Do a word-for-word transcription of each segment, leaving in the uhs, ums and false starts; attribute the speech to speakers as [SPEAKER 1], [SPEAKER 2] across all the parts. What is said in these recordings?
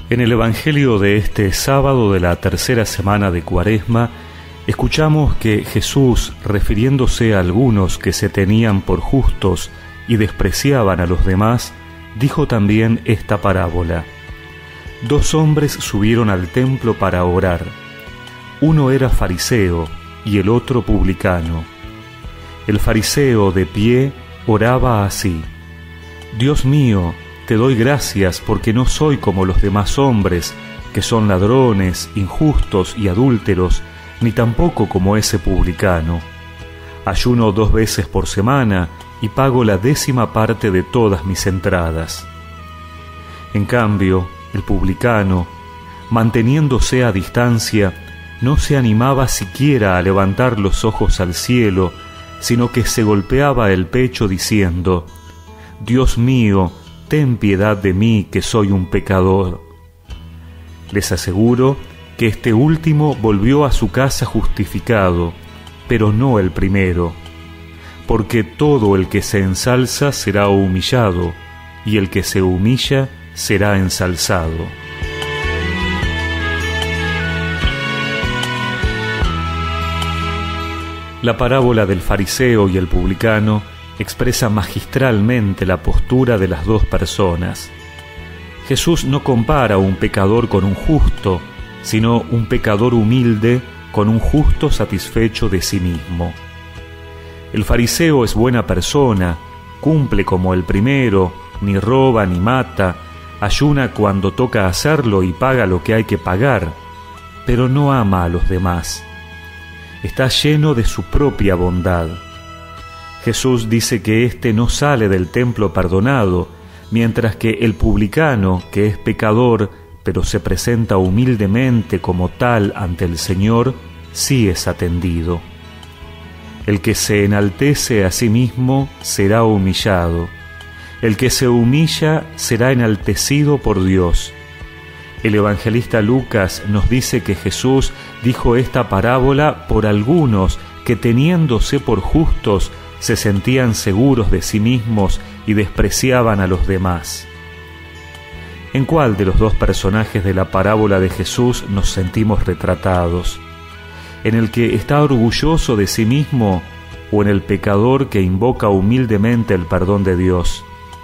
[SPEAKER 1] En el Evangelio de este sábado de la tercera semana de Cuaresma, escuchamos que Jesús, refiriéndose a algunos que se tenían por justos y despreciaban a los demás, dijo también esta parábola. Dos hombres subieron al templo para orar. Uno era fariseo y el otro publicano. El fariseo, de pie, oraba así: Dios mío, te doy gracias porque no soy como los demás hombres, que son ladrones, injustos y adúlteros, ni tampoco como ese publicano. Ayuno dos veces por semana y pago la décima parte de todas mis entradas. En cambio, el publicano, manteniéndose a distancia, no se animaba siquiera a levantar los ojos al cielo, sino que se golpeaba el pecho diciendo: Dios mío, ten piedad de mí, que soy un pecador. Les aseguro que este último volvió a su casa justificado, pero no el primero, porque todo el que se ensalza será humillado, y el que se humilla será ensalzado. La parábola del fariseo y el publicano expresa magistralmente la postura de las dos personas. Jesús no compara un pecador con un justo, sino un pecador humilde con un justo satisfecho de sí mismo. El fariseo es buena persona, cumple como el primero, ni roba ni mata, ayuna cuando toca hacerlo y paga lo que hay que pagar, pero no ama a los demás. Está lleno de su propia bondad. Jesús dice que éste no sale del templo perdonado, mientras que el publicano, que es pecador, pero se presenta humildemente como tal ante el Señor, sí es atendido. El que se enaltece a sí mismo será humillado. El que se humilla será enaltecido por Dios. El evangelista Lucas nos dice que Jesús dijo esta parábola por algunos que, teniéndose por justos, se sentían seguros de sí mismos y despreciaban a los demás. ¿En cuál de los dos personajes de la parábola de Jesús nos sentimos retratados? ¿En el que está orgulloso de sí mismo o en el pecador que invoca humildemente el perdón de Dios?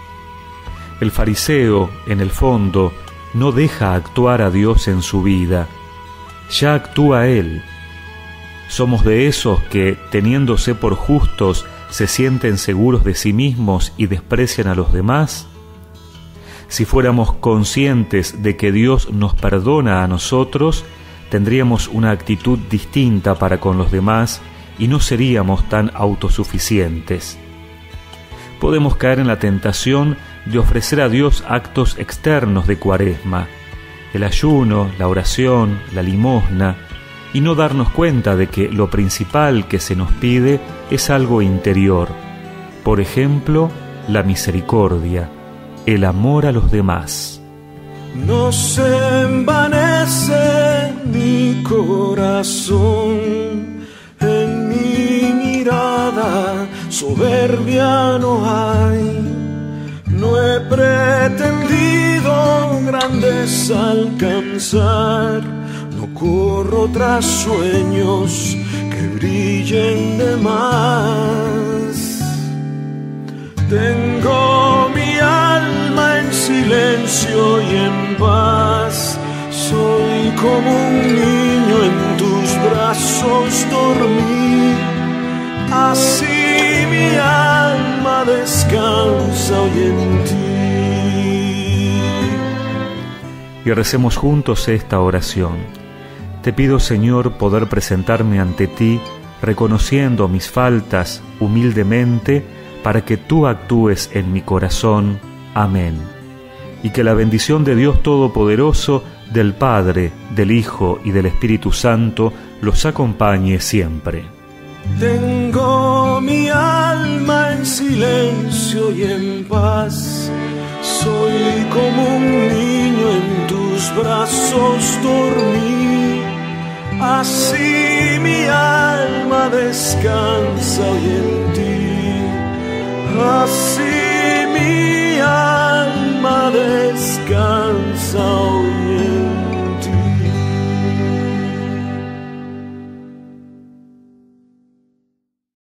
[SPEAKER 1] El fariseo, en el fondo, no deja actuar a Dios en su vida, ya actúa Él. Somos de esos que, teniéndose por justos, se sienten seguros de sí mismos y desprecian a los demás. Si fuéramos conscientes de que Dios nos perdona a nosotros, tendríamos una actitud distinta para con los demás y no seríamos tan autosuficientes. Podemos caer en la tentación de ofrecer a Dios actos externos de Cuaresma, el ayuno, la oración, la limosna, y no darnos cuenta de que lo principal que se nos pide es algo interior. Por ejemplo, la misericordia, el amor a los demás.
[SPEAKER 2] No se envanece mi corazón, en mi mirada soberbia no hay. No he pretendido grandes alcanzar, no corro tras sueños que brillen de más. Tengo mi alma en silencio y en paz. Soy como un niño en tus brazos dormí. Así mi alma descansa hoy en ti.
[SPEAKER 1] Y recemos juntos esta oración. Te pido, Señor, poder presentarme ante ti, reconociendo mis faltas humildemente, para que tú actúes en mi corazón. Amén. Y que la bendición de Dios Todopoderoso, del Padre, del Hijo y del Espíritu Santo los acompañe siempre.
[SPEAKER 2] Tengo mi alma en silencio y en paz. Soy como un niño en tus brazos dormí. Así mi alma descansa hoy en ti. Así